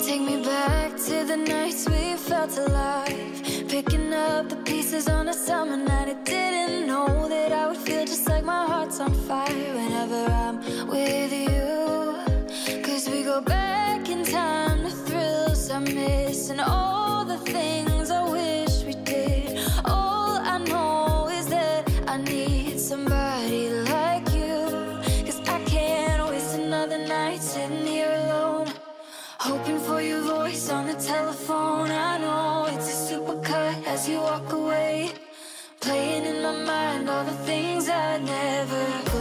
Take me back to the nights we felt alive, picking up the pieces on a summer night. I didn't know that I would feel just like my heart's on fire whenever I'm with you. Cause we go back in time to thrills I miss and all the things I wish we did. All I know is that I need somebody like you. Cause I can't waste another night sitting here alone, hoping for your voice on the telephone. I know it's a supercut as you walk away, playing in my mind all the things I never